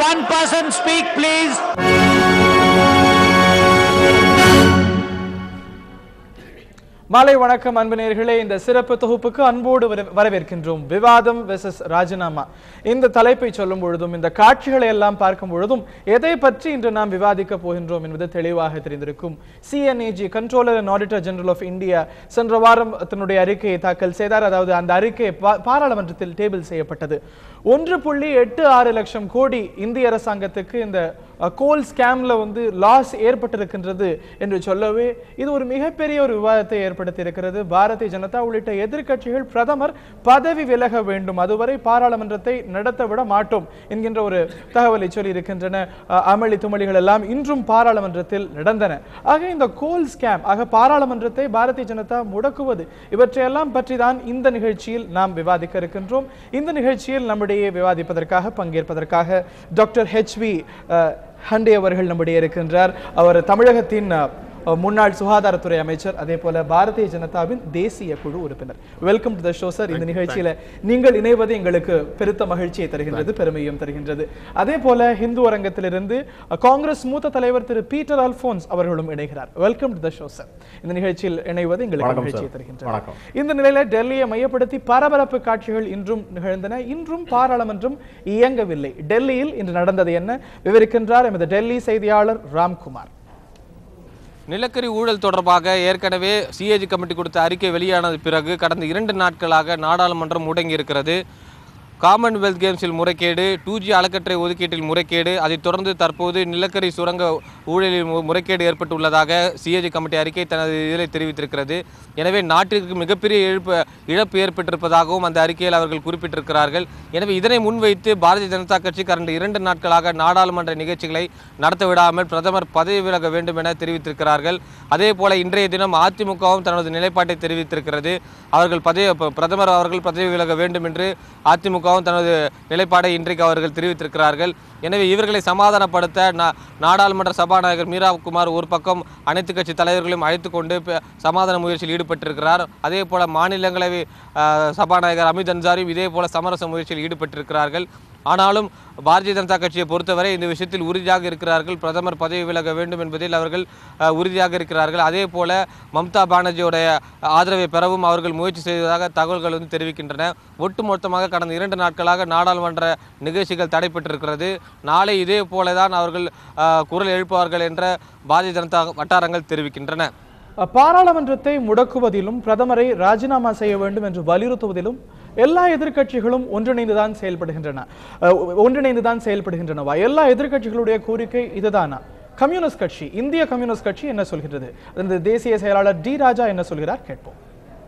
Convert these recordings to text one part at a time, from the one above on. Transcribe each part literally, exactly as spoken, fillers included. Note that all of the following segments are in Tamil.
one person speak, please? மாலை வணக்கம் அன்பு நேயர்களே, இந்த சிறப்பு தொகுப்புக்கு அன்போடு வரவேற்கின்றோம். விவாதம் வெர்சஸ் ராஜினாமா இந்த தலைப்பை சொல்லும் பொழுதும் இந்த காட்சிகளை எல்லாம் பார்க்கும் பொழுதும் எதை பற்றி இன்று நாம் விவாதிக்க போகின்றோம் என்பது தெளிவாக தெரிந்திருக்கும். C N A G controller and auditor general of India சென்ற வாரம் தன்னுடைய அறிக்கையை தாக்கல் செய்தார். அதாவது அந்த அறிக்கை பாராளுமன்றத்தில் டேபிள் செய்யப்பட்டது. ஒன்று புள்ளி எட்டு ஆறு லட்சம் கோடி இந்திய அரசாங்கத்துக்கு இந்த கோல் ஸ்கேம்ல வந்து லாஸ் ஏற்பட்டிருக்கின்றது என்று சொல்லவே இது ஒரு மிகப்பெரிய ஒரு விவாதத்தை ஏற்படுத்தி இருக்கிறது. பாரதிய ஜனதா உள்ளிட்ட எதிர்க்கட்சிகள் பிரதமர் பதவி விலக வேண்டும், அதுவரை பாராளுமன்றத்தை நடத்த விட மாட்டோம் என்கின்ற ஒரு தகவலை சொல்லி இருக்கின்றன. அமளி துமளிகள் எல்லாம் இன்றும் பாராளுமன்றத்தில் நடந்தன. ஆக இந்த கோல் ஸ்கேம் ஆக பாராளுமன்றத்தை பாரதிய ஜனதா முடக்குவது இவற்றையெல்லாம் பற்றி தான் இந்த நிகழ்ச்சியில் நாம் விவாதிக்க இருக்கின்றோம். இந்த நிகழ்ச்சியில் நம்முடைய விவாதிப்பதற்காக பங்கேற்பதற்காக டாக்டர் H V Hande அவர்கள் நம்முடைய இருக்கின்றார். அவர் தமிழகத்தின் முன்னாள் சுகாதாரத்துறை அமைச்சர், அதே போல பாரதிய ஜனதாவின் தேசிய குழு உறுப்பினர். Welcome to the show sir. இந்த நிகழ்ச்சியில நீங்கள் இணைவது எங்களுக்கு பெருத்த மகிழ்ச்சியை தருகின்றது, பெருமையும் தருகின்றது. அதே போல ஹிந்து அரங்கத்திலிருந்து காங்கிரஸ் மூத்த தலைவர் திரு பீட்டர் அல்போன்ஸ் அவர்களும் இணைகிறார். Welcome to the show sir. இந்த நிகழ்ச்சியில் இணைவது எங்களுக்கு மகிழ்ச்சியை தருகின்றது. இந்த நிலையில டெல்லியை மையப்படுத்தி பரபரப்பு காட்சிகள் இன்றும் நிகழ்ந்தன. இன்றும் பாராளுமன்றம் இயங்கவில்லை. டெல்லியில் இன்று நடந்தது என்ன விவரிக்கின்றார் எமது டெல்லி செய்தியாளர் ராம்குமார். நிலக்கரி ஊழல் தொடர்பாக ஏற்கனவே C A G கமிட்டி கொடுத்த அறிக்கை வெளியானது பிறகு கடந்த இரண்டு நாட்களாக நாடாளுமன்றம் முடங்கி இருக்கிறது. காமன்வெல்த் கேம்ஸில் முறைகேடு, டூ ஜி அலக்கற்றை ஒதுக்கீட்டில் முறைகேடு, அதைத் தொடர்ந்து தற்போது நிலக்கரி சுரங்க ஊழலில் முறைகேடு ஏற்பட்டுள்ளதாக C A G கமிட்டி அறிக்கை தனது இதில் தெரிவித்திருக்கிறது. எனவே நாட்டிற்கு மிகப்பெரிய இழப்பு இழப்பு ஏற்பட்டிருப்பதாகவும் அந்த அறிக்கையில் அவர்கள் குறிப்பிட்டிருக்கிறார்கள். எனவே இதனை முன்வைத்து பாரதிய ஜனதா கட்சி கடந்த இரண்டு நாட்களாக நாடாளுமன்ற நிகழ்ச்சிகளை நடத்த விடாமல் பிரதமர் பதவி விலக வேண்டும் என தெரிவித்திருக்கிறார்கள். அதே போல இன்றைய தினம் அதிமுகவும் தனது நிலைப்பாட்டை தெரிவித்திருக்கிறது. அவர்கள் பதவி பிரதமர் அவர்கள் பதவி விலக வேண்டும் என்று அதிமுக தனது நிலைப்பாடை இன்றைக்கு அவர்கள் தெரிவித்திருக்கிறார்கள். எனவே இவர்களை சமாதானப்படுத்த நாடாளுமன்ற சபாநாயகர் மீரா குமார் ஒரு பக்கம் அனைத்து கட்சி தலைவர்களையும் அழைத்து கொண்டு சமாதான முயற்சியில் ஈடுபட்டிருக்கிறார். அதே போல மாநிலங்களவை சபாநாயகர் அமித் அன்சாரியும் இதே போல சமரச முயற்சியில் ஈடுபட்டிருக்கிறார்கள். ஆனாலும் பாரதிய ஜனதா கட்சியை பொறுத்தவரை இந்த விஷயத்தில் உறுதியாக இருக்கிறார்கள். பிரதமர் பதவி விலக வேண்டும் என்பதில் அவர்கள் உறுதியாக இருக்கிறார்கள். அதே போல மம்தா பானர்ஜியோடைய ஆதரவை பெறவும் அவர்கள் முயற்சி செய்வதாக தகவல்கள் வந்து தெரிவிக்கின்றன. ஒட்டுமொத்தமாக கடந்த இரண்டு நாட்களாக நாடாளுமன்ற நிகழ்ச்சிகள் தடைபட்டிருக்கிறது. நாளை இதே போலதான் அவர்கள் குரல் எழுப்புவார்கள் என்ற பாரதிய ஜனதா வட்டாரங்கள் தெரிவிக்கின்றன. பாராளுமன்றத்தை முடக்குவதிலும் பிரதமரை ராஜினாமா செய்ய வேண்டும் என்று வலியுறுத்துவதிலும் எல்லா எதிர்க்கட்சிகளும் ஒன்றிணைந்துதான் செயல்படுகின்றன ஒன்றிணைந்துதான் செயல்படுகின்றனவா? எல்லா எதிர்க்கட்சிகளுடைய கோரிக்கை இதுதானா? கம்யூனிஸ்ட் கட்சி, இந்திய கம்யூனிஸ்ட் கட்சி என்ன சொல்கிறது? இந்த தேசிய செயலாளர் டி ராஜா என்ன சொல்கிறார் கேட்போம்.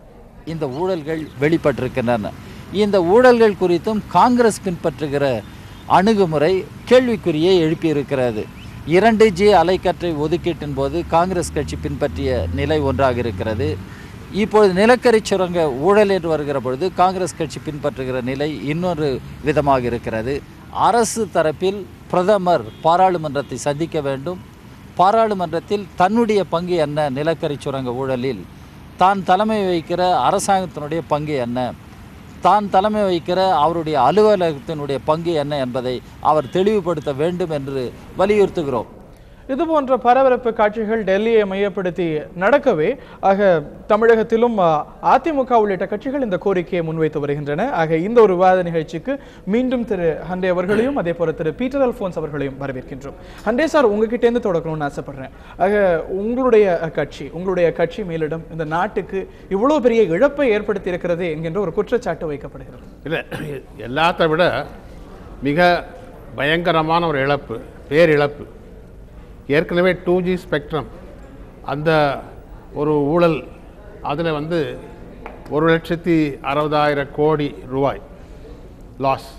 இந்த ஊழல்கள் வெளிப்பட்டிருக்கின்றன. இந்த ஊழல்கள் குறித்தும் காங்கிரஸ் பின்பற்றுகிற அணுகுமுறை கேள்விக்குறியை எழுப்பியிருக்கிறது. இரண்டு ஜி அலைக்கற்றை ஒதுக்கீட்டின் போது காங்கிரஸ் கட்சி பின்பற்றிய நிலை ஒன்றாக இருக்கிறது. இப்பொழுது நிலக்கரி சுரங்க ஊழல் என்று வருகிற பொழுது காங்கிரஸ் கட்சி பின்பற்றுகிற நிலை இன்னொரு விதமாக இருக்கிறது. அரசு தரப்பில் பிரதமர் பாராளுமன்றத்தை சந்திக்க வேண்டும். பாராளுமன்றத்தில் தன்னுடைய பங்கு என்ன, நிலக்கரி சுரங்க ஊழலில் தான் தலைமை வகிக்கிற அரசாங்கத்தினுடைய பங்கு என்ன, தான் தலைமை வகிக்கிற அவருடைய அலுவலகத்தினுடைய பங்கு என்ன என்பதை அவர் தெளிவுபடுத்த வேண்டும் என்று வலியுறுத்துகிறோம். இது போன்ற பரபரப்பு காட்சிகள் டெல்லியை மையப்படுத்தி நடக்கவே ஆக தமிழகத்திலும் அதிமுக உள்ளிட்ட கட்சிகள் இந்த கோரிக்கையை முன்வைத்து வருகின்றன. ஆக இந்த ஒரு விவாத நிகழ்ச்சிக்கு மீண்டும் திரு ஹண்டே அவர்களையும் அதே போல திரு பீட்டர் அல்போன்ஸ் அவர்களையும் வரவேற்கின்றோம். ஹண்டே சார், உங்ககிட்டேருந்து தொடக்கணும்னு ஆசைப்படுறேன். ஆக உங்களுடைய கட்சி உங்களுடைய கட்சி மேலிடம் இந்த நாட்டுக்கு இவ்வளவு பெரிய இழப்பை ஏற்படுத்தி இருக்கிறது என்கின்ற ஒரு குற்றச்சாட்டு வைக்கப்படுகிறது. இல்லை, எல்லாத்தை விட மிக பயங்கரமான ஒரு இழப்பு, பேரிழப்பு. ஏற்கனவே டூ ஜி ஸ்பெக்ட்ரம் அந்த ஒரு ஊழல், அதில் வந்து ஒரு லட்சத்தி அறுபதாயிரம் கோடி ரூபாய் லாஸ்.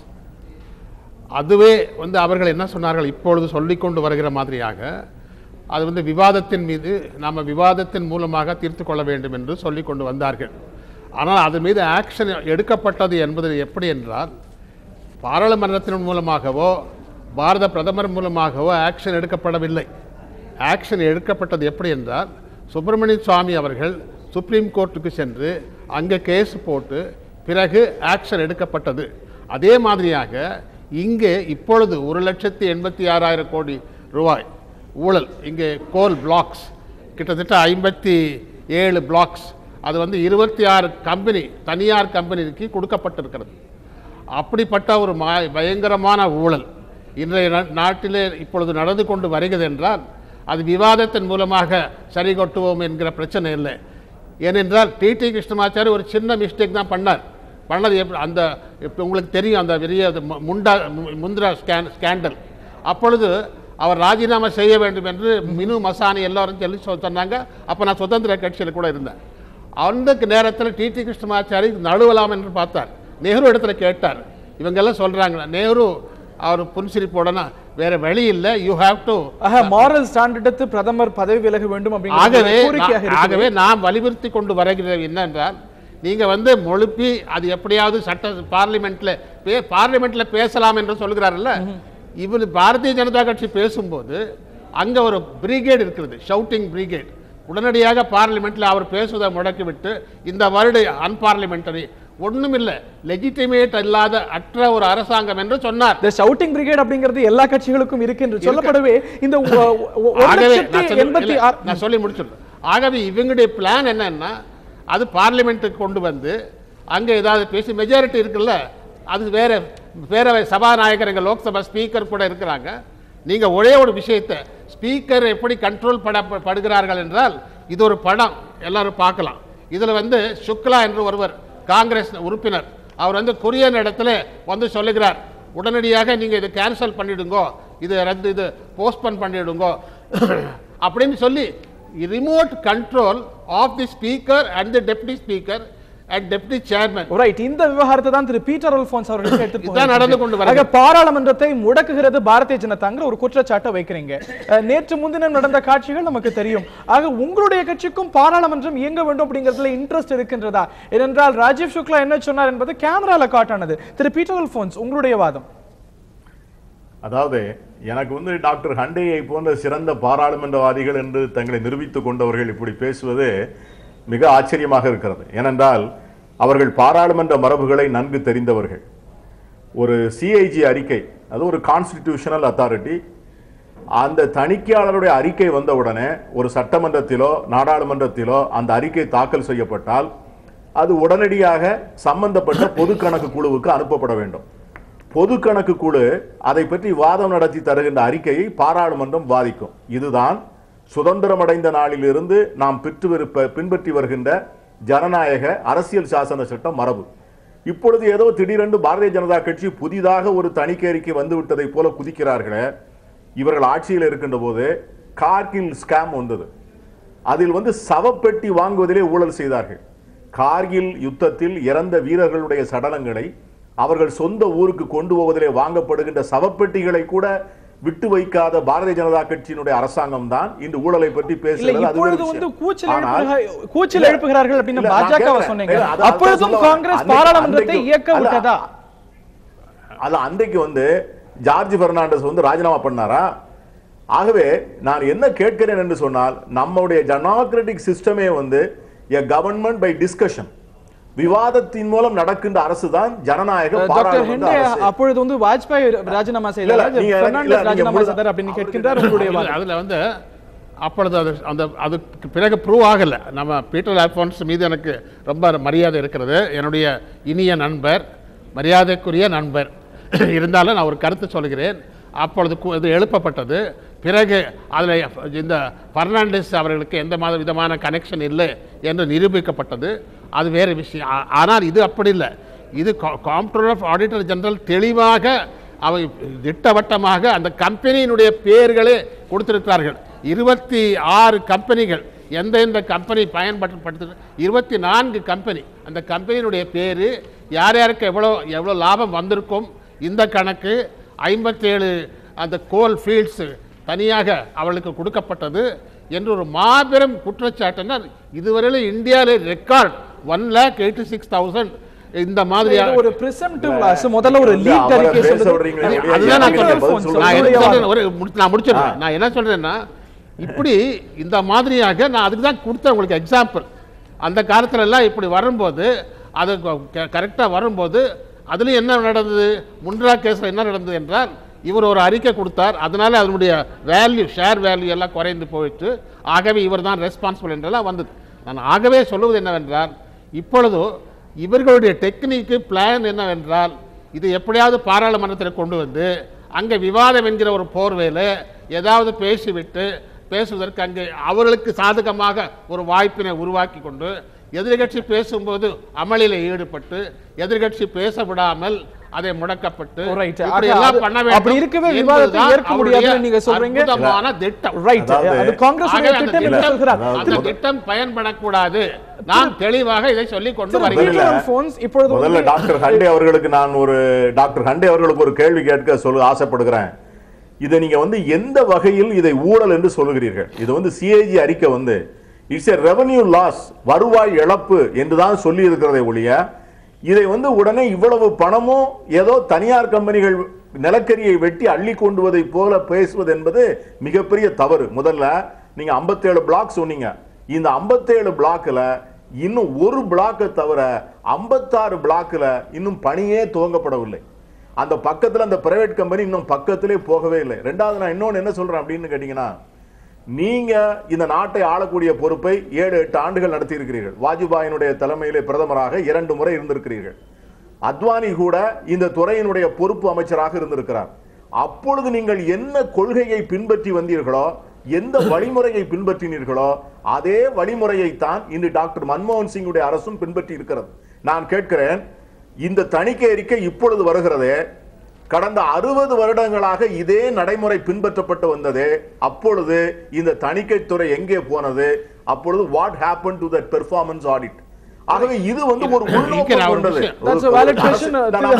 அதுவே வந்து அவர்கள் என்ன சொன்னார்கள், இப்பொழுது சொல்லிக்கொண்டு வருகிற மாதிரியாக அது வந்து விவாதத்தின் மீது நாம் விவாதத்தின் மூலமாக தீர்த்து கொள்ள வேண்டும் என்று சொல்லி கொண்டு வந்தார்கள். ஆனால் அது மீது ஆக்ஷன் எடுக்கப்பட்டது என்பது எப்படி என்றால், பாராளுமன்றத்தின் மூலமாகவோ பாரத பிரதமர் மூலமாகவோ ஆக்ஷன் எடுக்கப்படவில்லை. ஆக்ஷன் எடுக்கப்பட்டது எப்படி என்றால், சுப்பிரமணிய சுவாமி அவர்கள் சுப்ரீம் கோர்ட்டுக்கு சென்று அங்கே கேஸ் போட்டு பிறகு ஆக்ஷன் எடுக்கப்பட்டது. அதே மாதிரியாக இங்கே இப்பொழுது ஒரு லட்சத்தி எண்பத்தி ஆறாயிரம் கோடி ரூபாய் ஊழல் இங்கே கோல் பிளாக்ஸ் கிட்டத்தட்ட ஐம்பத்தி ஏழு பிளாக்ஸ் அது வந்து இருபத்தி ஆறு கம்பெனி தனியார் கம்பெனிக்கு கொடுக்கப்பட்டிருக்கிறது. அப்படிப்பட்ட ஒரு மா பயங்கரமான ஊழல் இன்றைய நாட்டிலே இப்பொழுது நடந்து கொண்டு வருகிறது என்றால் அது விவாதத்தின் மூலமாக சரி கொட்டுவோம் என்கிற பிரச்சனை இல்லை. ஏனென்றால் டி டி கிருஷ்ணமாச்சாரி ஒரு சின்ன மிஸ்டேக் தான் பண்ணார். பண்ணது எப்படி அந்த இப்போ உங்களுக்கு தெரியும் அந்த பெரிய முண்டா முந்திரா ஸ்கேன் ஸ்கேண்டல். அப்பொழுது அவர் ராஜினாமா செய்ய வேண்டும் என்று மினு மசானி எல்லாரும் சொல்லி சொன்னாங்க. அப்போ நான் சுதந்திர கட்சியில் கூட இருந்தேன். அந்த நேரத்தில் டி டி கிருஷ்ணமாச்சாரி நழுவலாம் என்று பார்த்தார். நேரு இடத்துல கேட்டார். இவங்கெல்லாம் சொல்கிறாங்க நேரு அவர் புன்சிரிப்போடனா வேற வழி இல்லை, you have to moral stand எடுத்து பிரதமர் பதவி விலக வேண்டும். ஆகவே ஆகவே நாம் வலியுறுத்தி கொண்டு வருகிறது என்னென்றால் நீங்கள் வந்து மொழிப்பி அது எப்படியாவது சட்ட பார்லிமெண்ட்ல பே பார்லிமெண்ட்ல பேசலாம் என்று சொல்கிறார்ல. இவர் பாரதிய ஜனதா கட்சி பேசும்போது அங்கே ஒரு பிரிகேட் இருக்கிறது, ஷவுட்டிங் பிரிகேட். உடனடியாக பார்லிமெண்ட்டில் அவர் பேசுவதை முடக்கிவிட்டு இந்த வருட அன்பார்லிமெண்டரி ஒண்ணுமில்லை, லெஜிட்டிமேட் இல்லாத அற்ற ஒரு அரசாங்கம் என்று சொன்னார். இந்த ஷவுட்டிங் பிரிகேட் அப்படிங்கிறது எல்லா கட்சிகளுக்கும் இருக்கு என்று சொல்லப்படவே இந்த நான் சொல்லி முடிச்சிடுறேன். ஆகவே இவங்களுடைய பிளான் என்னன்னா அது பார்லிமெண்ட்டுக்கு கொண்டு வந்து அங்கே ஏதாவது பேசி மெஜாரிட்டி இருக்குல்ல, அது வேற பேரவை சபாநாயகர் எங்கள் லோக்சபா ஸ்பீக்கர் கூட இருக்கிறாங்க. நீங்கள் ஒரே ஒரு விஷயத்தை ஸ்பீக்கர் எப்படி கண்ட்ரோல் பட படுகிறார்கள் என்றால் இது ஒரு படம் எல்லாரும் பார்க்கலாம். இதில் வந்து சுக்லா என்று ஒருவர் காங்கிரஸ் உறுப்பினர் அவர் வந்து கொரியன் இடத்துல வந்து சொல்லுகிறார், உடனடியாக நீங்கள் இதை கேன்சல் பண்ணிடுங்கோ, இது ரத்து இது போஸ்ட்போன் பண்ணிடுங்கோ அப்படின்னு சொல்லி remote control of the speaker and the deputy speaker and deputy chairman. Right, இந்த விவகாரத்தை தான் திரு பீட்டர் அல்போன்ஸ் அவர்கள் எடுத்து இதான் நடந்து கொண்டு வராங்க. பாராளுமன்றத்தை முடக்குகிறது பாரதிய ஜனதாங்கிற ஒரு குற்றச்சாட்டை வைக்கிறீங்க. நேற்று முன்தினம் நடந்த காட்சிகள் நமக்கு தெரியும். ஆக உங்களுடைய கட்சிக்கும் பாராளுமன்றம் இயங்க வேண்டும் அப்படிங்கிறதுல இன்ட்ரெஸ்ட் இருக்கின்றதா? ஏனென்றால் ராஜீவ் சுக்லா என்ன சொன்னார் என்பது கேமரால காட்டானது. திரு பீட்டர் அல்போன்ஸ் உங்களுடைய வாதம். அதாவது எனக்கு வந்து டாக்டர் ஹண்டேயை போன்ற சிறந்த பாராளுமன்றவாதிகள் என்று தங்களை நிரூபித்துக் கொண்டவர்கள் இப்படி பேசுவது மிக ஆச்சரியமாக இருக்கிறது. ஏனென்றால் அவர்கள் பாராளுமன்ற மரபுகளை நன்கு தெரிந்தவர்கள். ஒரு சிஐஜி அறிக்கை, அது ஒரு கான்ஸ்டிடியூஷனல் அத்தாரிட்டி. அந்த தணிக்கையாளருடைய அறிக்கை வந்தவுடனே ஒரு சட்டமன்றத்திலோ நாடாளுமன்றத்திலோ அந்த அறிக்கை தாக்கல் செய்யப்பட்டால் அது உடனடியாக சம்பந்தப்பட்ட பொது கணக்கு குழுவுக்கு அனுப்பப்பட வேண்டும். பொது கணக்கு குழு அதை பற்றி வாதம் நடத்தி தருகின்ற அறிக்கையை பாராளுமன்றம் வாதிக்கும். இதுதான் சுதந்திரமடைந்த நாளிலிருந்து நாம் பெற்று பின்பற்றி வருகின்ற ஜனநாயக அரசியல் சாசன சட்டம் மரபு. இப்பொழுது ஏதோ திடீரென்று பாரதிய ஜனதா கட்சி புதிதாக ஒரு தணிக்கை அறிக்கை வந்துவிட்டதை போல குதிக்கிறார்களே. இவர்கள் ஆட்சியில் இருக்கின்ற போது கார்கில் ஸ்கேம் வந்தது. அதில் வந்து சவப்பெட்டி வாங்குவதிலே ஊழல் செய்தார்கள். கார்கில் யுத்தத்தில் இறந்த வீரர்களுடைய சடலங்களை அவர்கள் சொந்த ஊருக்கு கொண்டு போவதிலே வாங்கப்படுகின்ற சவப்பெட்டிகளை கூட விட்டு வைக்காத பாரதிய ஜனதா கட்சியினுடைய அரசாங்கம் தான் இந்த ஊழலை பற்றி பேசுகிறது. கூச்சல் எழுப்புகிறார்கள் அப்படின்னு பாஜகவை சொன்னீங்க. அப்பொழுதும் காங்கிரஸ் பாராளுமன்றத்தை இயக்க விட்டதா? அது அன்றைக்கு வந்து ஜார்ஜ் பெர்னாண்டஸ் வந்து ராஜினாமா பண்ணாரா? ஆகவே நான் என்ன கேட்கிறேன் என்று சொன்னால் நம்முடைய டெமோக்ராட்டிக் சிஸ்டமே வந்து a government by discussion, விவாதத்தின் மூலம் நடக்கின்ற அரசு தான் ஜனநாயக பாராளுமன்ற அரசு. அப்பொழுது வந்து வாஜ்பாய் ராஜினாமா செய்தார், பெர்னாண்டஸ் ராஜினாமா செய்தார் அப்படின்னு கேட்கின்றார். உங்களுடைய அதுல வந்து அப்பொழுது அது அந்த அதுக்கு பிறகு ப்ரூவ் ஆகல. நம்ம பீட்டர் ஆல்போன்ஸ் மீது எனக்கு ரொம்ப மரியாதை இருக்கிறது, என்னுடைய இனிய நண்பர், மரியாதைக்குரிய நண்பர். இருந்தாலும் நான் ஒரு கருத்து சொல்கிறேன். அப்பொழுது இது எழுப்பப்பட்டது. பிறகு அதில் இந்த பெர்னாண்டஸ் அவர்களுக்கு எந்த மாதிரி விதமான கனெக்ஷன் இல்லை என்று நிரூபிக்கப்பட்டது. அது வேறு விஷயம். ஆனால் இது அப்படி இல்லை. இது காம்ப்ட்ரோலர் ஆஃப் ஆடிட்டர் ஜெனரல் தெளிவாக அவை திட்டவட்டமாக அந்த கம்பெனியினுடைய பெயர்களே கொடுத்திருக்கிறார்கள். இருபத்தி ஆறு கம்பெனிகள், எந்தெந்த கம்பெனி பயன்படுத்த இருபத்தி நான்கு கம்பெனி, அந்த கம்பெனியினுடைய பேர், யார் யாருக்கு எவ்வளோ எவ்வளோ லாபம் வந்திருக்கும், இந்த கணக்கு, ஐம்பத்தேழு அந்த கோல் ஃபீல்ட்ஸு தனியாக அவளுக்கு கொடுக்கப்பட்டது என்று ஒரு மாபெரும் குற்றச்சாட்டுன்னா இதுவரையில் இந்தியாவில் record one lakh eighty six thousand இந்த மாதிரி ஒரு presumptive loss. முதல்ல ஒரு லீக் அறிக்கை சொல்றீங்க. அதுதான் நான் சொல்றேன். ஒரு நான் முடிச்சிடுறேன். நான் என்ன சொல்றேன்னா இப்படி இந்த மாதிரியாக நான் அதுக்கு தான் கொடுத்தேன் உங்களுக்கு எக்ஸாம்பிள். அந்த காலத்துல எல்லாம் இப்படி வரும்போது அது கரெக்டாக வரும்போது அதுலேயும் என்ன நடந்தது, முன்ரா கேஸில் என்ன நடந்தது என்றால் இவர் ஒரு அறிக்கை கொடுத்தார், அதனால அதனுடைய வேல்யூ ஷேர் வேல்யூ எல்லாம் குறைந்து போயிட்டு, ஆகவே இவர் தான் ரெஸ்பான்சிபிள் என்றெல்லாம் வந்தது. நான் ஆகவே சொல்லுவது என்னவென்றால், இப்பொழுது இவர்களுடைய டெக்னிக்கு பிளான் என்னவென்றால், இது எப்படியாவது பாராளுமன்றத்தில் கொண்டு வந்து அங்கே விவாதம் என்கிற ஒரு போர்வையில் ஏதாவது பேசிவிட்டு பேசுவதற்கு அங்கே அவர்களுக்கு சாதகமாக ஒரு வாய்ப்பினை உருவாக்கி கொண்டு எதிர்கட்சி பேசும்போது அமளியில் ஈடுபட்டு எதிர்கட்சி பேச விடாமல் அதை முடக்கப்பட்டு பண்ண வேண்டும். திட்டம் பயன்படக்கூடாது. நான் தெளிவாக இதை சொல்லிக் கொண்டு வருகிறேன். முதல்ல டாக்டர் ஹண்டே அவர்களுக்கு நான் ஒரு டாக்டர் ஹண்டே அவர்களுக்கு ஒரு கேள்வி கேட்க சொல்ல ஆசைப்படுகிறேன். இதை நீங்க வந்து எந்த வகையில் இதை ஊழல் என்று சொல்லுகிறீர்கள்? இது வந்து சிஏஜி அறிக்கை வந்து இட்ஸ் எ ரெவன்யூ லாஸ், வருவாய் இழப்பு என்றுதான் சொல்லி இருக்கிறதை ஒழிய இதை வந்து உடனே இவ்வளவு பணமும் ஏதோ தனியார் கம்பெனிகள் நிலக்கரியை வெட்டி அள்ளி கொண்டுவதை போல பேசுவது என்பது மிகப்பெரிய தவறு. முதல்ல நீங்க ஐம்பத்தேழு பிளாக் சொன்னீங்க. இந்த ஐம்பத்தேழு பிளாக்ல இன்னும் ஒரு பிளாக்கை தவிர ஐம்பத்தாறு பிளாக்ல இன்னும் பணியே துவங்கப்படவில்லை. அந்த பக்கத்துல அந்த பிரைவேட் கம்பெனி இன்னும் பக்கத்திலே போகவே இல்லை. ரெண்டாவது நான் இன்னொன்னு என்ன சொல்றேன் அப்படின்னு கேட்டீங்கன்னா, நீங்க இந்த நாட்டை ஆளக்கூடிய பொறுப்பை ஏழு எட்டு ஆண்டுகள் நடத்தி இருக்கிறீர்கள். வாஜ்பாயினுடைய தலைமையிலே பிரதமராக இரண்டு முறை இருந்திருக்கிறீர்கள். அத்வானி கூட இந்த துறையினுடைய பொறுப்பு அமைச்சராக இருந்திருக்கிறார். அப்பொழுது நீங்கள் என்ன கொள்கையை பின்பற்றி வந்தீர்களோ, எந்த வழிமுறையை பின்பற்றினீர்களோ அதே வழிமுறையை தான் இன்று டாக்டர் மன்மோகன் சிங்குடைய அரசும் பின்பற்றி இருக்கிறது. நான் கேட்கிறேன், இந்த தணிக்கை அறிக்கை இப்பொழுது வருகிறது. கடந்த அறுபது வருடங்களாக இதே நடைமுறை பின்பற்றப்பட்டு வந்தது. அப்பொழுது இந்த தணிக்கை துறை எங்கே போனது? அப்பொழுது what happened to that performance audit? ஆகவே இது வந்து ஒரு உள்நோக்கம் கொண்டது. That's a valid question.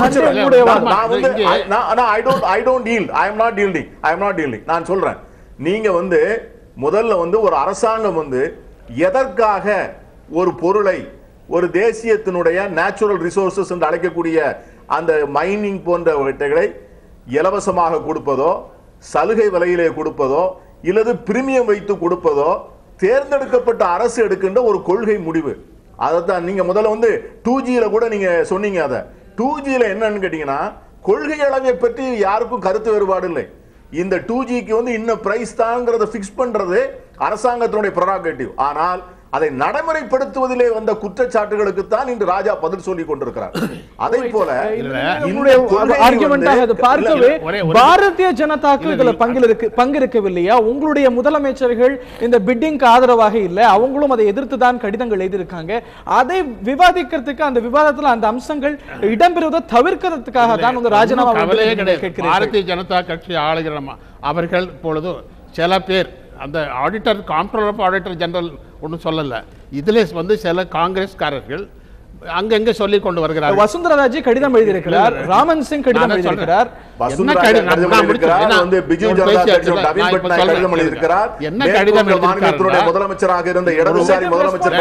I don't I don't yield. I am not yielding. I am not yielding. நான் சொல்றேன், நீங்க வந்து முதல்ல வந்து ஒரு அரசாங்கம் வந்து எதற்காக ஒரு பொருளை ஒரு தேசியத்தினுடைய நேச்சுரல் ரிசோர்சஸ் என்று அழைக்கக்கூடிய அந்த மைனிங் போன்றவற்றை இலவசமாக கொடுப்பதோ, சலுகை விலையிலே கொடுப்பதோ, இல்லது பிரீமியம் வைத்து கொடுப்பதோ தேர்ந்தெடுக்கப்பட்ட அரசு எடுக்கின்ற ஒரு கொள்கை முடிவு. அதைத்தான் நீங்க முதல்ல வந்து டூ ஜியில கூட நீங்க சொன்னீங்க. அதை டூ ஜியில என்னன்னு கேட்டீங்கன்னா, கொள்கை அளவை பற்றி யாருக்கும் கருத்து வேறுபாடு இல்லை. இந்த டூ ஜிக்கு வந்து இன்னும் பிரைஸ் தாங்கிறத பிக்ஸ் பண்றது அரசாங்கத்தினுடைய ப்ரெரோகேட்டிவ். ஆனால் அதை நடைமுறைப்படுத்துவதிலே வந்த குற்றச்சாட்டுகளுக்கு தான் இன்று ராஜா பதில் சொல்லிக் கொண்டிருக்கிறார். அதே போல பார்க்கவே பாரதிய ஜனதாக்கு இதுல பங்கிருக்கவில்லையா? உங்களுடைய முதலமைச்சர்கள் இந்த பிட்டிங்க்கு ஆதரவாக இல்லை, அவங்களும் அதை எதிர்த்து தான் கடிதங்கள் எழுதியிருக்காங்க. அதை விவாதிக்கிறதுக்கு அந்த விவாதத்தில் அந்த அம்சங்கள் இடம்பெறுவதை தவிர்க்கிறதுக்காக தான் உங்க ராஜினாமா கேட்கிறேன். பாரதிய ஜனதா கட்சி ஆளுகிற அவர்கள் இப்பொழுது சில பேர் அந்த auditor comptroller of auditor general ஒன்றும் சொல்லலை. இதில் வந்து சில காங்கிரஸ்காரர்கள் அங்கங்க சொல்லிக் கொண்டு வருகிறார். வசுந்தரா ராஜே கடிதம் எழுதியிருக்கிறார், ராமன் சிங் கடிதம் எழுதியிருக்கிறார், என்ன கடிதம் எழுதியிருக்கிறார்? முதலமைச்சராக இருந்த இடதுசாரி முதலமைச்சர்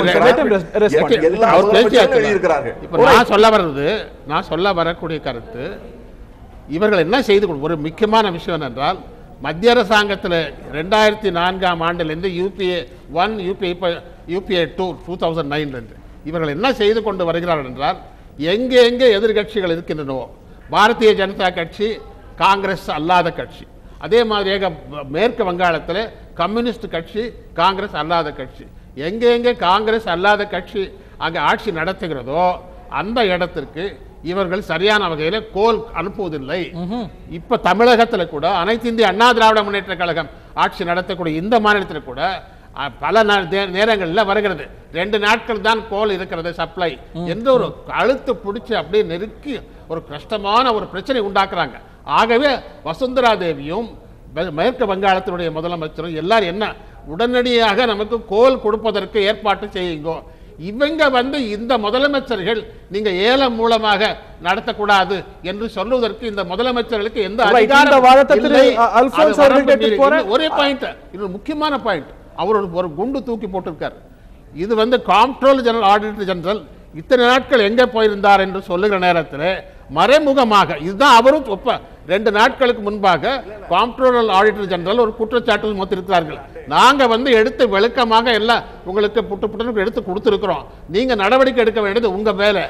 நான் சொல்ல வர்றது நான் சொல்ல வரக்கூடிய கருத்து, இவர்கள் என்ன செய்து ஒரு முக்கியமான விஷயம் என்றால், மத்திய அரசாங்கத்தில் ரெண்டாயிரத்தி நான்காம் ஆண்டிலிருந்து UPA one UPA UPA two two thousand நைன்லேருந்து இவர்கள் என்ன செய்து கொண்டு வருகிறார்கள் என்றால், எங்கே எங்கே எதிர்கட்சிகள் இருக்கின்றனவோ, பாரதிய ஜனதா கட்சி காங்கிரஸ் அல்லாத கட்சி, அதே மாதிரியாக மேற்கு வங்காளத்தில் கம்யூனிஸ்ட் கட்சி காங்கிரஸ் அல்லாத கட்சி, எங்கே எங்கே காங்கிரஸ் அல்லாத கட்சி அங்கே ஆட்சி நடத்துகிறதோ அந்த இடத்திற்கு இவர்கள் சரியான வகையில் கோல் அனுப்புவதில்லை. இப்ப தமிழகத்தில் கூட அனைத்து இந்திய அண்ணா திராவிட முன்னேற்ற கழகம் ஆட்சி நடத்தக்கூடிய இந்த மாநிலத்தில் கூட பல நேரங்களில் வருகிறது, ரெண்டு நாட்கள் தான் கோல் இருக்கிறது சப்ளை என்று ஒரு அழுத்து பிடிச்சி அப்படியே நெருக்கி ஒரு கஷ்டமான ஒரு பிரச்சனை உண்டாக்குறாங்க. ஆகவே வசுந்தரா தேவியும் மேற்கு வங்காளத்தினுடைய முதலமைச்சரும் எல்லாரும் என்ன உடனடியாக நமக்கு கோல் கொடுப்பதற்கு ஏற்பாடு செய்யுங்கோ. இவங்க வந்து இந்த முதலமைச்சர்கள் நீங்க ஏலம் மூலமாக நடத்தக்கூடாது என்று சொல்லுவதற்கு இந்த முதலமைச்சர்களுக்கு எந்த அதிகாரம் இல்லை. ஒரே பாயிண்ட், இது முக்கியமான பாயிண்ட், அவர் ஒரு குண்டு தூக்கி போட்டிருக்கார். இது வந்து காம்ப்ட்ரோலர் ஜெனரல் ஆடிட்டர் ஜெனரல் இத்தனை நாட்கள் எங்கே போயிருந்தார் என்று சொல்லுகிற நேரத்தில் மறைமுகமாக இதுதான் அவரும் ஒப்ப ரெண்டு நாட்களுக்கு முன்பாக காம்ப்ட்ரோலர் ஆடிட்டர் ஜெனரல் ஒரு குற்றச்சாட்டு சுமத்திருக்கிறார்கள். நாங்க வந்து எடுத்து விளக்கமாக எல்லாம் உங்களுக்கு புட்டு புட்டு எடுத்து கொடுத்திருக்கிறோம். நீங்க நடவடிக்கை எடுக்க வேண்டியது உங்க வேலை.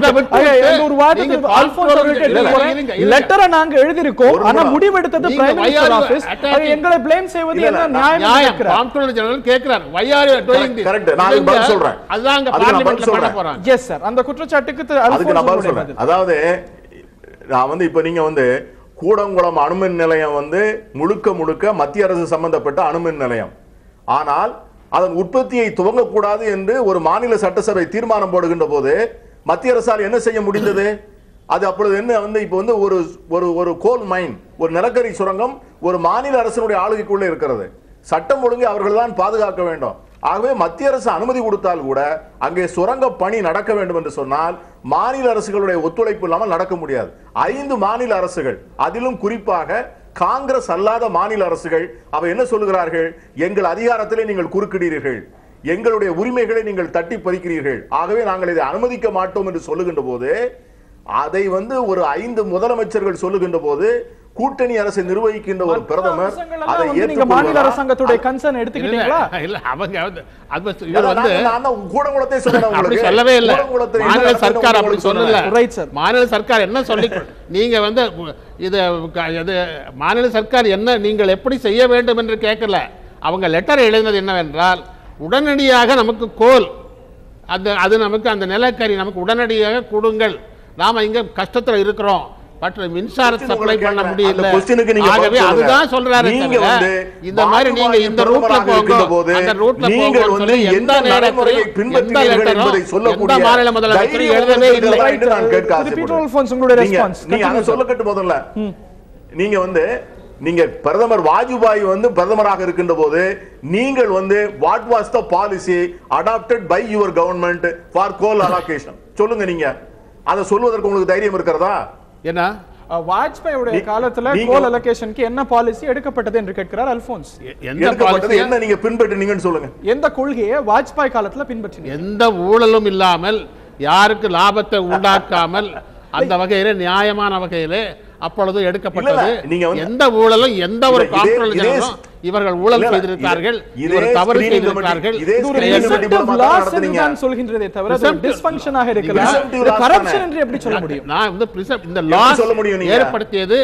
ஒரு வாரத்துக்கு அல்போன்ஸ் அவர்கள்ட்ட லெட்டரை நாங்க எழுதியிருக்கோம். ஆனா முடிவெடுத்தது பிரைம் மினிஸ்டர் ஆபீஸ். எங்களை ப்ளேம் செய்வது என்ன நியாயம்? காம்ப்ட்ரோலர் ஜெனரல் கேக்குறார். why are you doing this? Correct. நான் பதில் சொல்றேன். அதாங்க பார்லிமென்ட்ல பண்ண போறாங்க. Yes sir. அந்த குற்றச்சாட்டுக்கு அதுக்கு நான் பதில் சொல்றேன். அதாவது நான் வந்து இப்ப நீங்க வந்து கூடங்குளம் அணுமின் நிலையம் வந்து முழுக்க முழுக்க மத்திய அரசு சம்பந்தப்பட்ட அணுமின் நிலையம். ஆனால் அதன் உற்பத்தியை துவங்கக்கூடாது என்று ஒரு மாநில சட்டசபை தீர்மானம் போடுகின்ற போது மத்திய அரசால் என்ன செய்ய முடிந்தது? அது அப்பொழுது என்ன வந்து இப்போ வந்து ஒரு ஒரு ஒரு கோல் மைன், ஒரு நிலக்கரி சுரங்கம் ஒரு மாநில அரசினுடைய ஆளுகைக்குள்ளே இருக்கிறது. சட்டம் ஒழுங்கை அவர்கள் தான் பாதுகாக்க வேண்டும். ஆகவே மத்திய அரசு அனுமதி கொடுத்தால் கூட அங்கே சுரங்க பணி நடக்க வேண்டும் என்று சொன்னால் மாநில அரசுகளுடைய ஒத்துழைப்பு இல்லாமல் நடக்க முடியாது. ஐந்து மாநில அரசுகள், அதிலும் குறிப்பாக காங்கிரஸ் அல்லாத மாநில அரசுகள் அவை என்ன சொல்லுகிறார்கள்? எங்கள் அதிகாரத்திலே நீங்கள் குறுக்கிடுகிறீர்கள், எங்களுடைய உரிமைகளை நீங்கள் தட்டி பறிக்கிறீர்கள், ஆகவே நாங்கள் இதை அனுமதிக்க மாட்டோம் என்று சொல்லுகின்ற போது அதை வந்து ஒரு ஐந்து முதலமைச்சர்கள் சொல்லுகின்ற போது கூட்டணி அரசை நிர்வகிக்கின்ற ஒரு பிரதமர் அதை நீங்க மாநில அரசாங்கத்துடைய கன்சர்ன் எடுத்துக்கிட்டீங்களா? இல்ல அவங்க அது இவர் வந்து நான் கூடங்குளத்தை சொல்றேன். உங்களுக்கு சொல்லவே இல்ல. மாநில சர்க்கார் அப்படி சொல்லல. Right sir. மாநில சர்க்கார் என்ன சொல்லி நீங்க வந்து இது இது மாநில சர்க்கார் என்ன நீங்கள் எப்படி செய்ய வேண்டும் என்று கேட்கல. அவங்க லெட்டர் எழுதினது என்னவென்றால் உடனடியாக நமக்கு கோல் அந்த அது நமக்கு அந்த நிலக்கரி நமக்கு உடனடியாக கொடுங்கள், நாம இங்க கஷ்டத்துல இருக்கிறோம், பட் மின்சார சப்ளை பண்ண முடியல. ஆகவே அதுதான் சொல்றாரு. இந்த மாதிரி நீங்க இந்த ரூட்ல போங்க, அந்த ரூட்ல போங்க சொல்லி எந்த நேரத்துல பின்பற்றுவீர்கள் என்பதை சொல்லக்கூடிய மாநில முதலமைச்சர் எழுதவே இல்லை என்று நான் கேட்க ஆசைப்படுறேன். பீட்டர் அல்ஃபோன்ஸ் உங்களுடைய ரெஸ்பான்ஸ் நீங்க அத சொல்லக்கட்டு முதல்ல. நீங்க வந்து நீங்க பிரதமர் வாஜ்பாய் வந்து பிரதமராக இருக்கின்ற போது நீங்கள் வந்து what was the policy adopted by your government for coal allocation சொல்லுங்க. நீங்க அதை சொல்வதற்கு உங்களுக்கு தைரியம் இருக்கிறதா? என்ன வாஜ்பாயுடைய காலத்துல கோல் அலோகேஷனுக்கு என்ன பாலிசி எடுக்கப்பட்டது என்று கேட்கிறார் அல்ஃபோன்ஸ். எந்த பாலிசி என்ன நீங்க பின்பற்றினீங்கன்னு சொல்லுங்க. எந்த கொள்கையை வாஜ்பாய் காலத்துல பின்பற்றினீங்க? எந்த ஊழலும் இல்லாமல், யாருக்கு லாபத்தை உண்டாக்காமல், அந்த வகையில நியாயமான வகையில அப்பொழுது எடுக்கப்பட்டது. எந்த ஊழலும் எந்த ஒரு கான்ட்ரோல் ஜெனரலும் இவர்கள் ஊழல் செய்திருக்கிறார்கள், இவர் தவறு செய்திருக்கிறார்கள். இது ஒரு presumptive loss என்று நான் சொல்கின்றதே தவிர அது டிஸ்ஃபங்க்ஷனாக இருக்கலாம். இது கரப்ஷன் என்று எப்படி சொல்ல முடியும்? நான் வந்து இந்த லாஸ் ஏற்படுத்தியது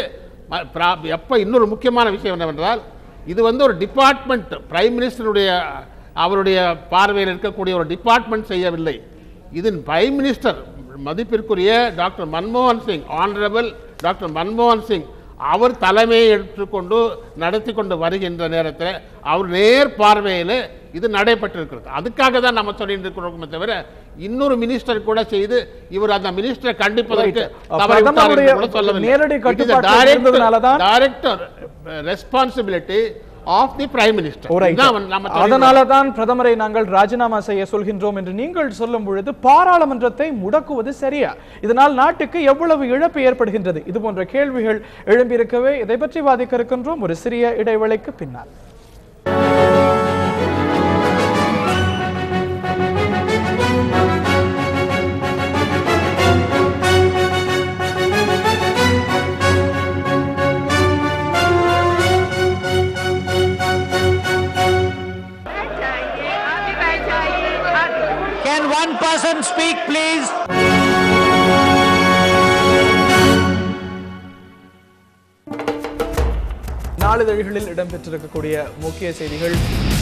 எப்ப. இன்னொரு முக்கியமான விஷயம் என்னவென்றால் இது வந்து ஒரு டிபார்ட்மெண்ட், பிரைம் மினிஸ்டருடைய அவருடைய பார்வையில் இருக்கக்கூடிய ஒரு டிபார்ட்மெண்ட் செய்யவில்லை. இது பிரைம் மினிஸ்டர் மதிப்பிற்குரிய டாக்டர் மன்மோகன் சிங், ஆனரபிள் டாக்டர் மன்மோகன் சிங் அவர் தலைமையை எடுத்துக்கொண்டு நடத்தி கொண்டு வருகின்ற நேரத்தில் அவர் நேர் பார்வையில் இது நடைபெற்றிருக்கிறது. அதுக்காக தான் நம்ம சொல்லிட்டு இருக்கிறோமே தவிர இன்னொரு மினிஸ்டர் கூட செய்து இவர் அந்த மினிஸ்டரை கண்டிப்பதற்கு director responsibility of the prime minister. அதனாலதான் பிரதமரை நாங்கள் ராஜினாமா செய்ய சொல்கின்றோம் என்று நீங்கள் சொல்லும் பொழுது பாராளுமன்றத்தை முடக்குவது சரியா? இதனால் நாட்டுக்கு எவ்வளவு இழப்பு ஏற்படுகின்றது? இது போன்ற கேள்விகள் எழும்பியிருக்கவே இதை பற்றி வாதிக்க இருக்கின்றோம் ஒரு சிறிய இடைவேளைக்கு பின்னால். One person speak, please. நாளிதழ்களில் இடம்பெற்றிருக்கக்கூடிய முக்கிய செய்திகள்.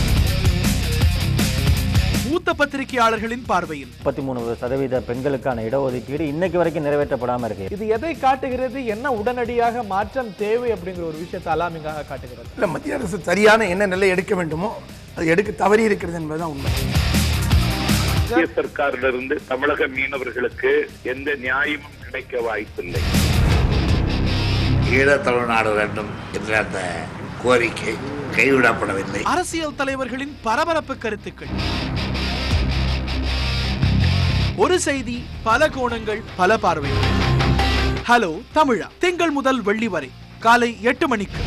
மூத்த பத்திரிகையாளர்களின் பார்வையில் முப்பத்தி மூணு சதவீத பெண்களுக்கான இடஒதுக்கீடு இன்னைக்கு வரைக்கும் நிறைவேற்றப்படாம இருக்கு. இது எதை காட்டுகிறது? என்ன உடனடியாக மாற்றம் தேவை அப்படிங்கிற ஒரு விஷயத்தை அலாமிங்காக காட்டுகிறது. இல்ல, மத்திய அரசு சரியான என்ன நிலை எடுக்க வேண்டுமோ அது எடுக்க தவறி இருக்கிறது என்பதுதான் உண்மை. மத்திய சர்க்காரிலிருந்து தமிழக மீனவர்களுக்கு எந்த நியாயமும் கிடைக்க வாய்ப்பில்லை. ஈழ தமிழ்நாடு வேண்டும் என்ற அந்த கோரிக்கை கைவிடப்படவில்லை. அரசியல் தலைவர்களின் பரபரப்பு கருத்துக்கள். ஒரு செய்தி, பல கோணங்கள், பல பார்வைகள். ஹலோ தமிழா, திங்கள் முதல் வெள்ளி வரை காலை எட்டு மணிக்கு.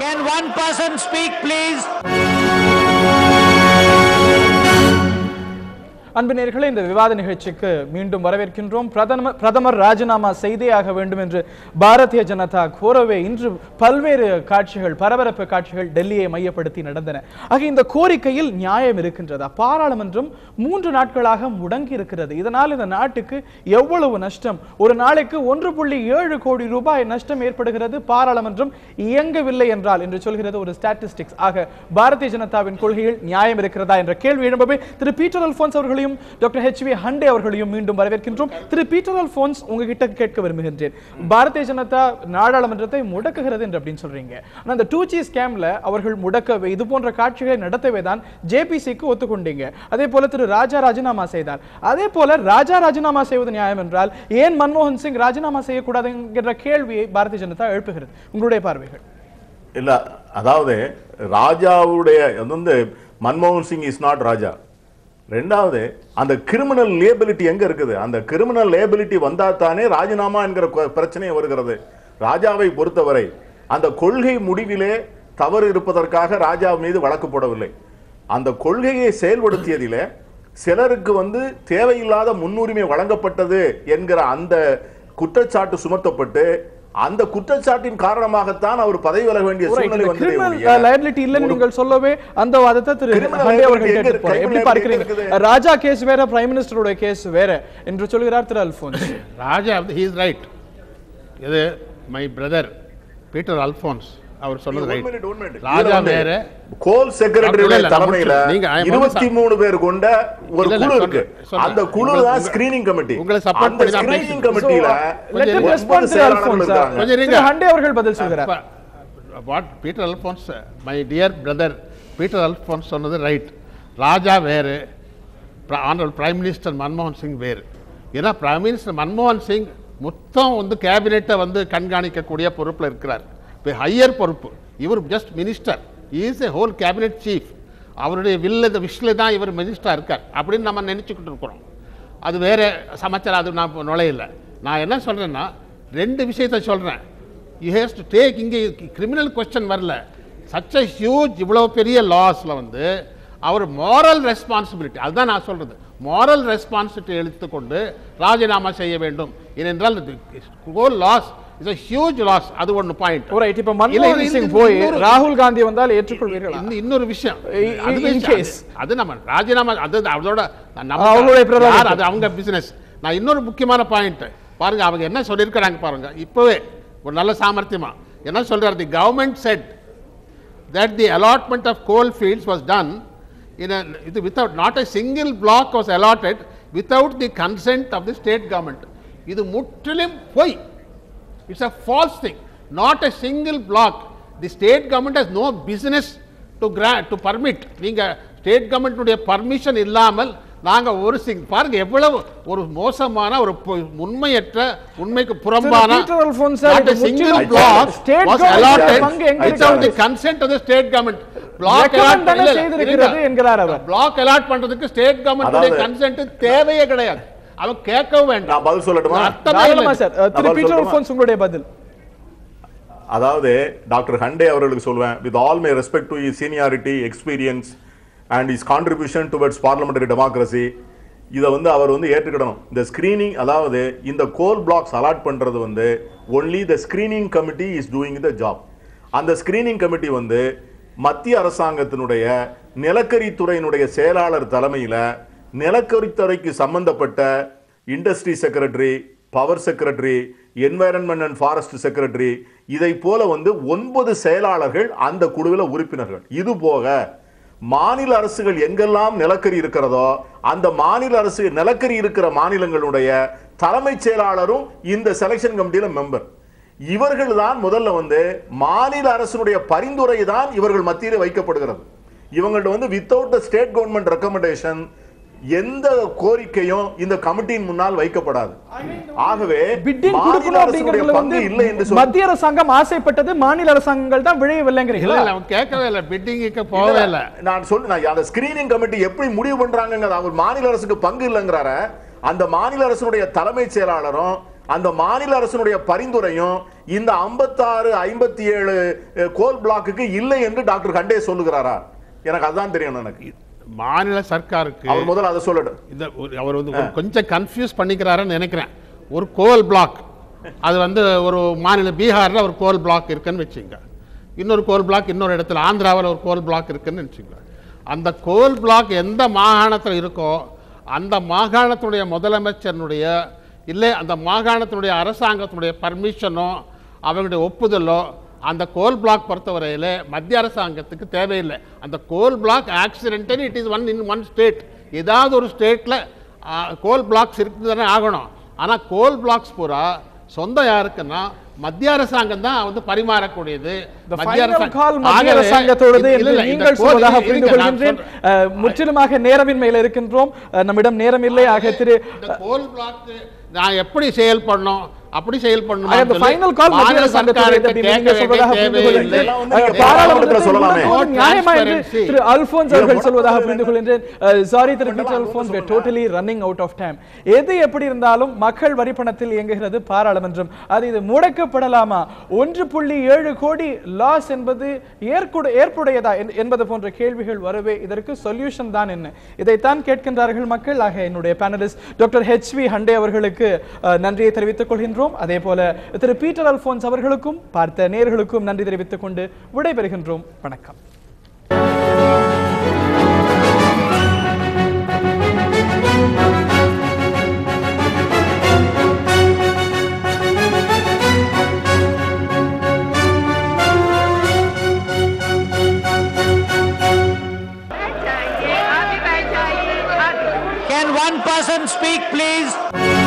Can one person speak, please? அன்பினர்களே, இந்த விவாத நிகழ்ச்சிக்கு மீண்டும் வரவேற்கின்றோம். பிரதமர் பிரதமர் ராஜினாமா செய்தே ஆக வேண்டும் என்று பாரதிய ஜனதா கோரவே இன்று பல்வேறு காட்சிகள், பரபரப்பு காட்சிகள் டெல்லியை மையப்படுத்தி நடந்தன. ஆக இந்த கோரிக்கையில் நியாயம் இருக்கின்றதா? பாராளுமன்றம் மூன்று நாட்களாக முடங்கி இருக்கிறது. இதனால் இந்த நாட்டுக்கு எவ்வளவு நஷ்டம்? ஒரு நாளைக்கு ஒன்று புள்ளி ஏழு கோடி ரூபாய் நஷ்டம் ஏற்படுகிறது பாராளுமன்றம் இயங்கவில்லை என்றால் என்று சொல்கிறது ஒரு ஸ்டாட்டிஸ்டிக்ஸ். ஆக பாரதிய ஜனதாவின் கொள்கையில் நியாயம் இருக்கிறதா என்ற கேள்வி எழும்பவே திரு பீட்டர் அல்போன்ஸ் அவர்களையும் டாக்டர் ஹெச் வி ஹண்டே அவர்களையும் மீண்டும் வரவேற்கின்றோம். திரு பீட்டர் அல்போன்ஸ், உங்ககிட்ட கேட்க விரும்புகின்றேன். பாரதிய ஜனதா நாடாளுமன்றத்தை முடக்குகிறது என்று அப்படின்னு சொல்றீங்க. ஆனா அந்த டூ ஜி ஸ்கேம்ல அவர்கள் முடக்கவே, இது போன்ற காட்சிகளை நடத்தவே தான் ஜேபிசிக்கு ஒத்துக்கொண்டீங்க. அதே போல திரு ராஜா ராஜினாமா செய்தார். அதே போல ராஜா ராஜினாமா செய்வது நியாயம் என்றால் ஏன் மன்மோகன் சிங் ராஜினாமா செய்யக்கூடாது என்கிற கேள்வியை பாரதிய ஜனதா எழுப்புகிறது. உங்களுடைய பார்வைகள்? இல்ல, அதாவது ராஜாவுடைய வந்து மன்மோகன் சிங் இஸ் நாட் ராஜா. ரெண்டாவது, அந்த கிரிமினல் லேபிலிட்டி எங்க இருக்குது? அந்த கிரிமினல் லேபிலிட்டி வந்தா தானே ராஜினாமா என்கிற பிரச்சனை வருகிறது. ராஜாவை பொறுத்தவரை அந்த கொள்கை முடிவிலே தவறு இருப்பதற்காக ராஜா மீது வழக்கு போடவில்லை. அந்த கொள்கையை செயல்படுத்தியதிலே சிலருக்கு வந்து தேவையில்லாத முன்னுரிமை வழங்கப்பட்டது என்கிற அந்த குற்றச்சாட்டு சுமத்தப்பட்டு அந்த குற்றச்சாட்டின் காரணமாகத்தான் அவர் பதவி விலக வேண்டிய சூழ்நிலை வந்தது. லைபிலிட்டி இல்லன்னு நீங்கள் சொல்லவே அந்த வாதத்தை திரு ஹண்டே அவர்கள் கேட்கிறார். எப்படி பார்க்கிறீங்க? ராஜா கேஸ் வேற, பிரைம் மினிஸ்டரோட கேஸ் வேற என்று சொல்கிறார் Thiru Alphonse. Raja he is right. இது my brother பீட்டர் அல்போன்ஸ் அவர் சொன்னது ரைட். ராஜா வேற, கோல் செக்ரட்டரி தலைமையில இருபத்தி மூணு பேர் கொண்ட ஒரு குழு இருக்கு. அந்த குழு தான் ஸ்கிரீனிங் கமிட்டி. உங்களை சப்போர்ட் பண்ணி தான் ஸ்கிரீனிங் கமிட்டில let him respond to Alphonse. Thiru Hande அவர்கள் பதில் சொல்கிறார். What Peter Alphonse, my dear brother Peter Alphonse சொன்னது ரைட். ராஜா வேறு, ஆனரபிள் பிரைம் மினிஸ்டர் மன்மோகன் சிங் வேறு. ஏன்னா பிரைம் மினிஸ்டர் மன்மோகன் சிங் மொத்தம் வந்து கேபினெட்டை வந்து கண்காணிக்கக்கூடிய பொறுப்பில் இருக்கிறார். ஹையர் பொறுப்பு. இவர் just minister, is a whole cabinet chief. அவருடைய வில்ல விஷில் தான் இவர் மினிஸ்டராக இருக்கார் அப்படின்னு நம்ம நினச்சிக்கிட்டு இருக்கிறோம். அது வேறு சமாச்சாரம், அது நான் நுழையில. நான் என்ன சொல்கிறேன்னா ரெண்டு விஷயத்தை சொல்கிறேன். யூ ஹேஸ் டு டேக், இங்கே கிரிமினல் கொஸ்டின் வரல. சச் அ ஹியூஜ், இவ்வளோ பெரிய லாஸில் வந்து அவர் மாரல் ரெஸ்பான்சிபிலிட்டி, அதுதான் நான் சொல்கிறது, மாரல் ரெஸ்பான்சிபிலிட்டி எடுத்துக்கொண்டு ராஜினாமா செய்ய வேண்டும். ஏனென்றால் whole loss is a huge loss. அது ஒன்னு பாயிண்ட். ரைட். இப்போ மன்மோகன் சிங் போய் ராகுல் காந்தி வந்தால் ஏற்றுக்கொள்வீர்களா? இன்னொரு விஷயம், இன் கேஸ் அது நம்ம ராஜினாமா, அது அதோட நம்ம அது அவங்க பிசினஸ். நான் இன்னொரு முக்கியமான பாயிண்ட் பாருங்க, அவங்க என்ன சொல்லியிருக்கிறாங்க பாருங்க. இப்பவே ஒரு நல்ல சாமர்த்தியமா என்ன சொல்றாரு? The government said that the allotment of coal fields was done in a இது without not a single block was allotted without the consent of the state government. இது முற்றிலும் பொய். It's a false thing. Not a single block. The state government has no business to grant, to permit. நீங்க ஸ்டேட் கவர்மெண்ட் உடைய பர்மிஷன் இல்லாமல் நாங்க ஒரு சிங் பாருங்க, எவ்வளவு ஒரு மோசமான ஒரு உண்மையற்ற, உண்மைக்கு புறம்பான not a single block was allotted without the consent of the state government. Block allot செய்திருக்கிறது என்கிறார் அவர். Block allot பண்றதுக்கு ஸ்டேட் கவர்மெண்ட் உடைய கன்சென்ட் தேவையே கிடையாது. அவன் கேட்க வேண்டாம். நான் பதில் சொல்லட்டுமா? திரு பீட்டர் அல்போன்ஸ், உங்களுடைய பதில். அதாவது டாக்டர் ஹண்டே அவர்களுக்கு சொல்வேன், with all my respect to his seniority, experience and his contribution towards parliamentary democracy, இதை வந்து அவர் வந்து ஏற்றுக்கிடணும். இந்த ஸ்கிரீனிங், அதாவது இந்த கோல் பிளாக்ஸ் அலாட் பண்றது வந்து only the screening committee is doing the job. அந்த ஸ்கிரீனிங் கமிட்டி வந்து மத்திய அரசாங்கத்தினுடைய நிலக்கரித்துறையினுடைய செயலாளர் தலைமையில் நிலக்கரித்துறைக்கு சம்பந்தப்பட்ட industry secretary, power secretary, environment and forest secretary, இதை போல வந்து ஒன்பது செயலாளர்கள் அந்த குழுவில் உறுப்பினர்கள். இது போக மாநில அரசுகள் எங்கெல்லாம் நிலக்கரி இருக்கிறதோ அந்த மாநில அரசு நிலக்கரி இருக்கிற மாநிலங்களுடைய தலைமைச் செயலாளரும் இந்த செலெக்ஷன் கமிட்டியில மெம்பர். இவர்கள் தான் முதல்ல வந்து மாநில அரசுடைய பரிந்துரை தான் இவர்கள் மத்தியிலே வைக்கப்படுகிறது. இவங்கள்ட்ட வந்து without the state government recommendation எந்த கோரிக்கையும் இந்த கமிட்டியின் முன்னால் வைக்கப்படாது. ஆகவே மத்திய அரசாங்கம் ஆசைப்பட்டது மாநில அரசாங்கங்கள் தான் விளையவில்லைங்கிறீங்களா? கேட்கவே இல்லை, பிட்டிங்க்கு போகவே இல்லை. நான் சொல்றேன், அந்த ஸ்கிரீனிங் கமிட்டி எப்படி முடிவு பண்றாங்க, அவர் மாநில அரசுக்கு பங்கு இல்லைங்கிறார. அந்த மாநில அரசுடைய தலைமைச் செயலாளரும் அந்த மாநில அரசினுடைய பரிந்துரையும் இந்த ஐம்பத்தாறு ஐம்பத்தி ஏழு கோல் பிளாக்குக்கு இல்லை என்று டாக்டர் ஹண்டே சொல்லுகிறாரா? எனக்கு அதான் தெரியணும். எனக்கு மாநில சர்க்காருக்கு அவர் முதல்ல அதை சொல்லட்டும். இந்த அவர் வந்து கொஞ்சம் கன்ஃபியூஸ் பண்ணிக்கிறாருன்னு நினைக்கிறேன். ஒரு கோல் பிளாக் அது வந்து ஒரு மாநில பீகாரில் ஒரு கோல் பிளாக் இருக்குன்னு வச்சுங்க, இன்னொரு கோல் பிளாக் இன்னொரு இடத்துல ஆந்திராவில் ஒரு கோல் பிளாக் இருக்குன்னு வச்சுங்க. அந்த கோல் பிளாக் எந்த மாகாணத்தில் இருக்கோ அந்த மாகாணத்தினுடைய முதலமைச்சருடைய இல்லை அந்த மாகாணத்தினுடைய அரசாங்கத்தினுடைய பர்மிஷனோ அவங்களுடைய ஒப்புதலோ அந்த கோல் பிளாக் பொறுத்தவரையில் மத்திய அரசாங்கத்துக்கு தேவையில்லை. அந்த coal block accidentally it is one in one state. ஏதாவது ஒரு ஸ்டேட்டில் கோல் பிளாக்ஸ் இருக்குது தானே ஆகணும். ஆனால் கோல் பிளாக்ஸ் பூரா சொந்தம் யாருக்குன்னா மத்திய அரசாங்கம் தான் வந்து பரிமாறக்கூடியது. முற்றிலுமாக நேரமின்மையில் இருக்கின்றோம், நம்மிடம் நேரம் இல்லை. ஆக திரு கோல் பிளாக் நான் எப்படி செயல்படணும் அப்படி செயல்படணும். திரு அல்போன்ஸ் அவர்கள் சொல்வதாக புரிந்து கொள்கின்றேன். Sorry Thiru Peter Alphonse, we are totally running out of time. எது எப்படி இருந்தாலும் மக்கள் வரிப்பணத்தில் இயங்குகிறது பாராளுமன்றம். அது இது முடக்கப்படலாமா? ஒன்று புள்ளி ஏழு கோடி லாஸ் என்பது ஏற்புடையதா என்பது போன்ற கேள்விகள் வரவே இதற்கு சொல்யூஷன் தான் என்ன? இதைத்தான் கேட்கின்றார்கள் மக்கள். ஆக என்னுடைய panelist doctor H V Hande அவர்களுக்கு நன்றியை தெரிவித்துக் கொள்கின்றோம். அதே போல திரு பீட்டர் அல்போன்ஸ் அவர்களுக்கும் பார்த்த நேயர்களுக்கும் நன்றி தெரிவித்துக் கொண்டு விடைபெறுகின்றோம். வணக்கம். Can one person speak, please?